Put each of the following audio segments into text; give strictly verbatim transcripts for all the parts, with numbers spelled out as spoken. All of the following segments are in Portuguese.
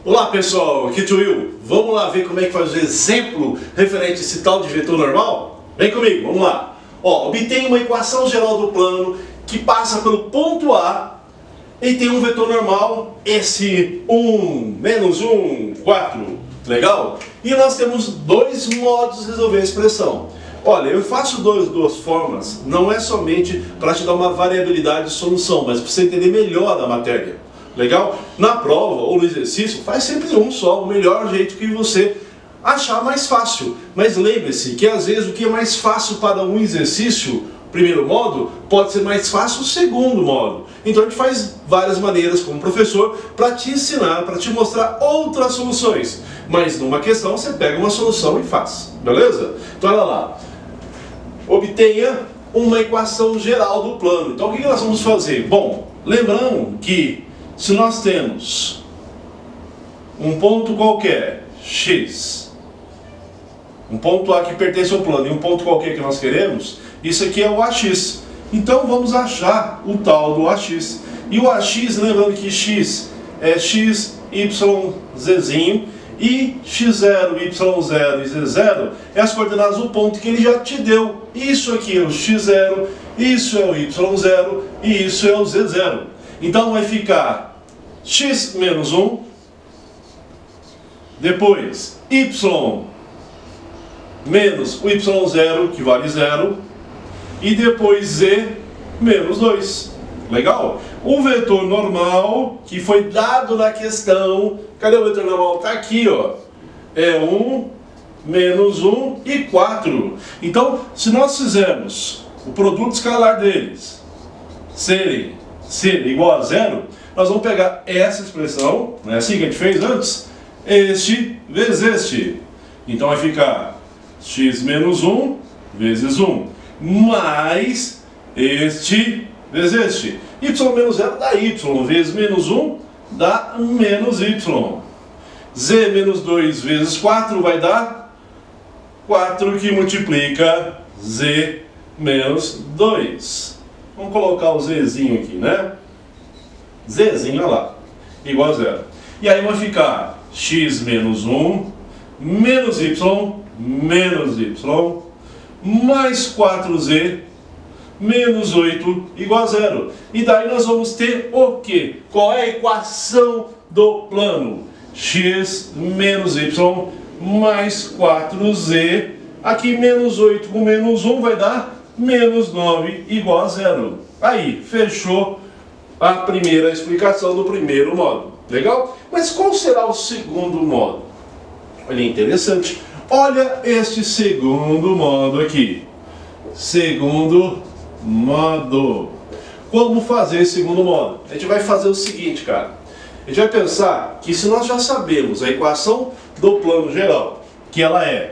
Olá pessoal, aqui é o Will. Vamos lá ver como é que faz o exemplo referente a esse tal de vetor normal? Vem comigo, vamos lá. Ó, obtenha uma equação geral do plano que passa pelo ponto A e tem um vetor normal, esse um, menos um, quatro. Legal? E nós temos dois modos de resolver a expressão. Olha, eu faço dois, duas formas, não é somente para te dar uma variabilidade de solução, mas para você entender melhor a matéria. Legal? Na prova ou no exercício, faz sempre um só, o melhor jeito que você achar mais fácil. Mas lembre-se que às vezes o que é mais fácil para um exercício, primeiro modo, pode ser mais fácil o segundo modo. Então a gente faz várias maneiras como professor para te ensinar, para te mostrar outras soluções. Mas numa questão você pega uma solução e faz. Beleza? Então olha lá. Obtenha uma equação geral do plano. Então o que nós vamos fazer? Bom, lembrando que se nós temos um ponto qualquer, x, um ponto A que pertence ao plano e um ponto qualquer que nós queremos, isso aqui é o A X. Então vamos achar o tal do A X. E o A X, lembrando que x é x, y, zzinho, e x zero, y zero e z zero é as coordenadas do ponto que ele já te deu. Isso aqui é o x zero, isso é o y zero e isso é o z zero. Então vai ficar x menos um, depois y menos o y zero, que vale zero, e depois z menos dois. Legal? O vetor normal, que foi dado na questão, cadê o vetor normal? Está aqui, ó. É um, menos um e quatro. Então, se nós fizermos o produto escalar deles serem ser igual a zero, nós vamos pegar essa expressão, não é assim que a gente fez antes? Este vezes este. Então vai ficar x menos um vezes um, mais este vezes este. Y menos zero dá y, vezes menos um dá menos y. Z menos dois vezes quatro vai dar quatro, que multiplica z menos dois. Vamos colocar o zzinho aqui, né? Zzinho, olha lá, igual a zero. E aí vai ficar x menos um, menos y, menos y, mais quatro z, menos oito, igual a zero. E daí nós vamos ter o quê? Qual é a equação do plano? X menos y, mais quatro z, aqui menos oito com menos um vai dar menos nove, igual a zero. Aí, fechou a primeira explicação do primeiro modo. Legal? Mas qual será o segundo modo? Olha, interessante. Olha este segundo modo aqui. Segundo modo. Como fazer esse segundo modo? A gente vai fazer o seguinte, cara. A gente vai pensar que se nós já sabemos a equação do plano geral, que ela é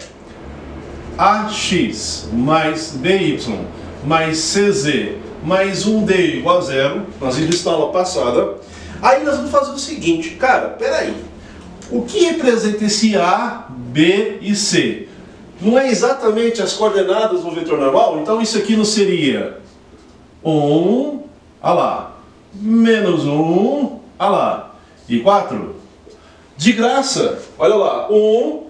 ax mais by mais cz mais um d igual a zero, nós vimos na aula passada. Aí nós vamos fazer o seguinte, cara, peraí, o que representa esse A, B e C? Não é exatamente as coordenadas do vetor normal? Então isso aqui não seria um, olha lá, menos um, olha lá, e quatro? De graça, olha lá, um,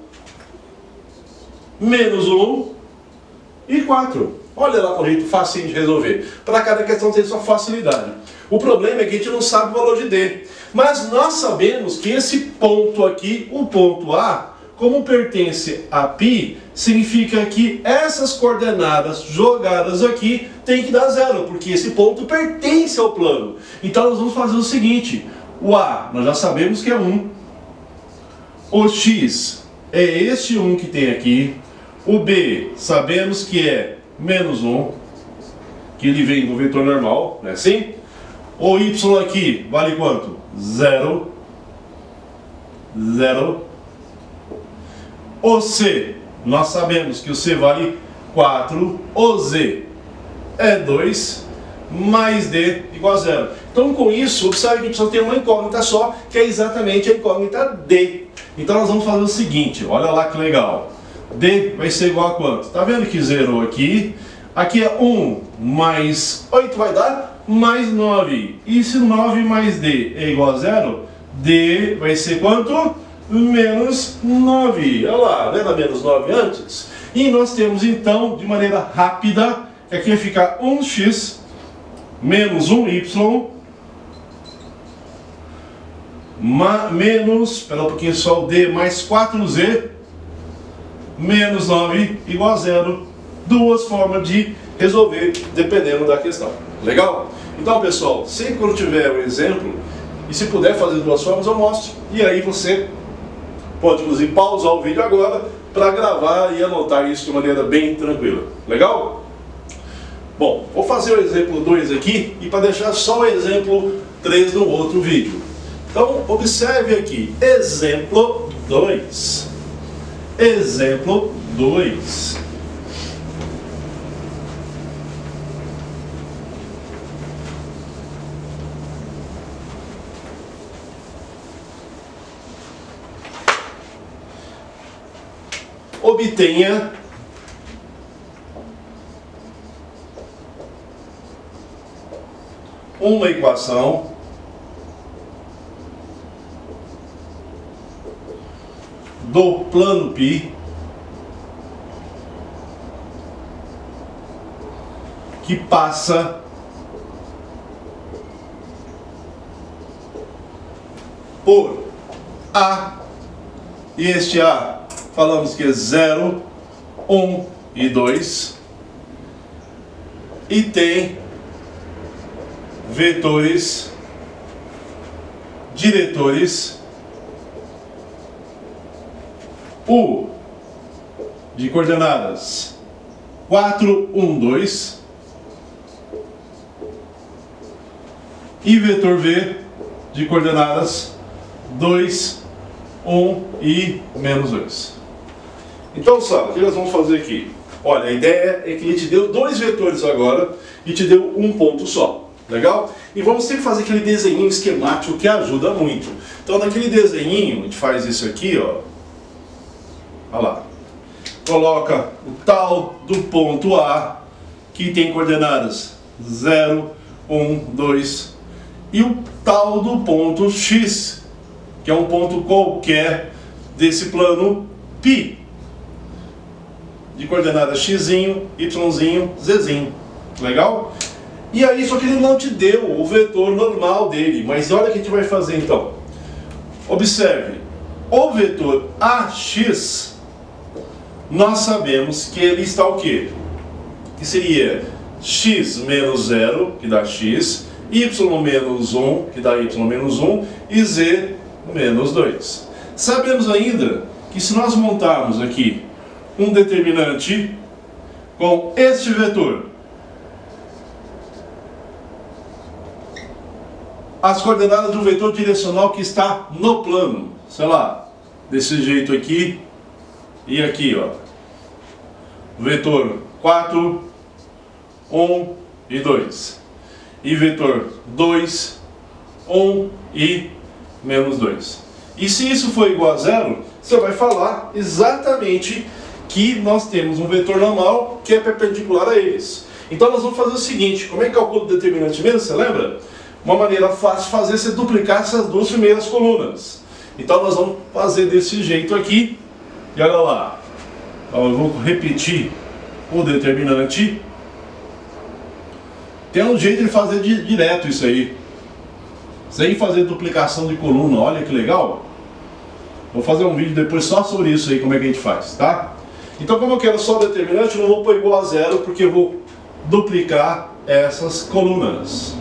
menos um e quatro. Olha lá, um jeito facinho de resolver. Para cada questão tem sua facilidade. O problema é que a gente não sabe o valor de D. Mas nós sabemos que esse ponto aqui, o ponto A, como pertence a π, significa que essas coordenadas jogadas aqui tem que dar zero, porque esse ponto pertence ao plano. Então nós vamos fazer o seguinte, o A nós já sabemos que é um, o X é este um que tem aqui, o B sabemos que é menos um, que ele vem do vetor normal, não é assim? O Y aqui vale quanto? Zero. Zero. O C, nós sabemos que o C vale quatro. O Z é dois, mais D igual a zero. Então com isso, observe que a gente só tem uma incógnita só, que é exatamente a incógnita D. Então nós vamos fazer o seguinte, olha lá que legal. D vai ser igual a quanto? Tá vendo que zerou aqui? Aqui é um mais oito vai dar mais nove. E se nove mais D é igual a zero, D vai ser quanto? Menos nove. Olha lá, não era menos nove antes? E nós temos então, de maneira rápida, que aqui vai ficar um x menos um y ma, menos, espera um pouquinho só, o D mais quatro z menos nove igual a zero. Duas formas de resolver, dependendo da questão. Legal? Então, pessoal, sempre quando tiver um exemplo, e se puder fazer duas formas, eu mostro. E aí você pode, inclusive, pausar o vídeo agora para gravar e anotar isso de maneira bem tranquila. Legal? Bom, vou fazer o exemplo dois aqui e para deixar só o exemplo três no outro vídeo. Então, observe aqui. Exemplo dois. Exemplo dois. Obtenha uma equação do plano π que passa por A, e este A falamos que é zero, um e dois, e tem vetores diretores U de coordenadas quatro, um, dois e vetor V de coordenadas dois, um e menos dois. Então, sabe, o que nós vamos fazer aqui? Olha, a ideia é que ele te deu dois vetores agora e te deu um ponto só. Legal? E vamos sempre fazer aquele desenho esquemático que ajuda muito. Então, naquele desenho, a gente faz isso aqui, ó. Olha lá. Coloca o tal do ponto A, que tem coordenadas zero, um, dois, e o tal do ponto X, que é um ponto qualquer desse plano π, de coordenadas x, y, z. Legal? E aí, só que ele não te deu o vetor normal dele. Mas olha o que a gente vai fazer então. Observe, o vetor ax, nós sabemos que ele está o quê? Que seria x menos zero, que dá x, y menos um, que dá y menos um, e z menos dois. Sabemos ainda que se nós montarmos aqui um determinante com este vetor, as coordenadas do vetor direcional que está no plano, sei lá, desse jeito aqui e aqui, ó, vetor quatro, um e dois, e vetor dois, um e menos dois. E se isso for igual a zero, você vai falar exatamente que nós temos um vetor normal que é perpendicular a eles. Então nós vamos fazer o seguinte: como é que calcula o determinante mesmo? Você lembra? Uma maneira fácil de fazer é você duplicar essas duas primeiras colunas. Então nós vamos fazer desse jeito aqui. E olha lá, eu vou repetir o determinante. Tem um jeito de fazer de, direto isso aí, sem fazer duplicação de coluna. Olha que legal. Vou fazer um vídeo depois só sobre isso aí, como é que a gente faz, tá? Então, como eu quero só o determinante, eu não vou pôr igual a zero, porque eu vou duplicar essas colunas.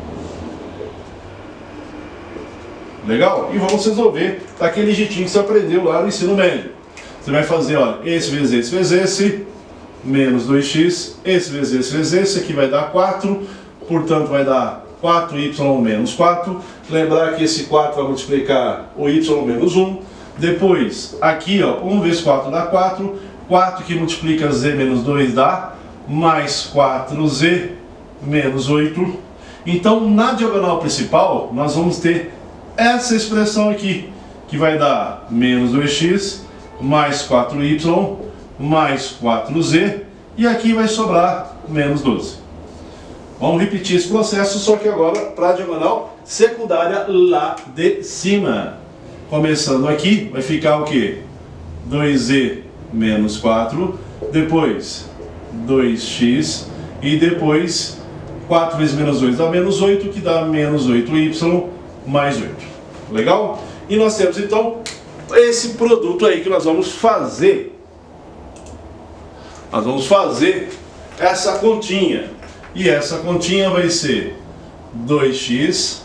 Legal? E vamos resolver daquele jeitinho que você aprendeu lá no ensino médio. Você vai fazer, ó, esse vezes esse vezes esse, menos dois x, esse vezes esse vezes esse, aqui vai dar quatro, portanto vai dar quatro y menos quatro. Lembrar que esse quatro vai multiplicar o y menos um. Depois, aqui, ó, um vezes quatro dá quatro, quatro que multiplica z menos dois dá mais quatro z menos oito. Então, na diagonal principal, nós vamos ter essa expressão aqui, que vai dar menos dois x mais quatro y mais quatro z, e aqui vai sobrar menos doze. Vamos repetir esse processo, só que agora para a diagonal secundária lá de cima. Começando aqui, vai ficar o que? dois e menos quatro, depois dois x e depois quatro vezes menos dois dá menos oito, que dá menos oito y mais oito. Legal? E nós temos então esse produto aí que nós vamos fazer. Nós vamos fazer essa continha. E essa continha vai ser dois x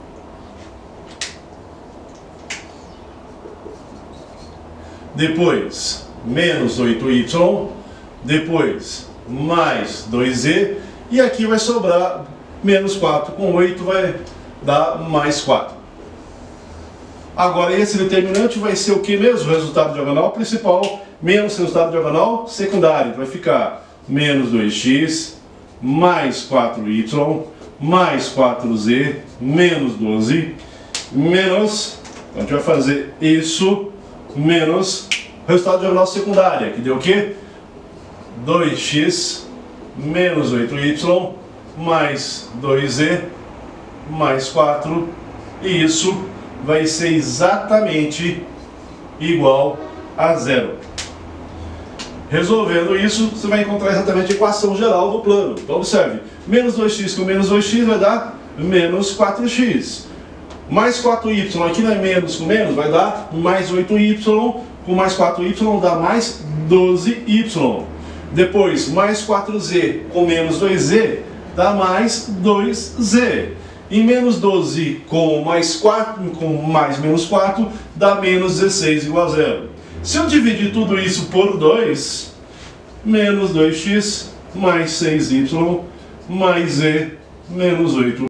depois menos oito y, depois mais dois e, e aqui vai sobrar menos quatro, com oito vai dar mais quatro. Agora esse determinante vai ser o que mesmo? Resultado diagonal principal menos resultado diagonal secundário. Então vai ficar menos dois x mais quatro y mais quatro z menos doze menos, então a gente vai fazer isso, menos resultado diagonal secundária, que deu o quê? dois x menos oito y mais dois z mais quatro, e isso vai ser exatamente igual a zero. Resolvendo isso, você vai encontrar exatamente a equação geral do plano. Então observe, menos dois x com menos dois x vai dar menos quatro x. Mais quatro y, aqui não é menos com menos, vai dar mais oito y, com mais quatro y dá mais doze y. Depois, mais quatro z com menos dois z dá mais dois z. E menos doze com mais quatro, com mais menos quatro, dá menos dezesseis igual a zero. Se eu dividir tudo isso por dois, menos dois x mais seis y mais z menos oito